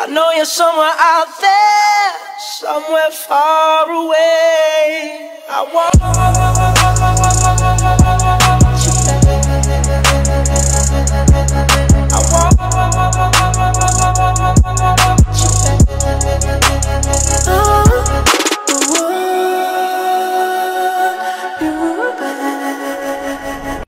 I know you're somewhere out there, somewhere far away. I want you.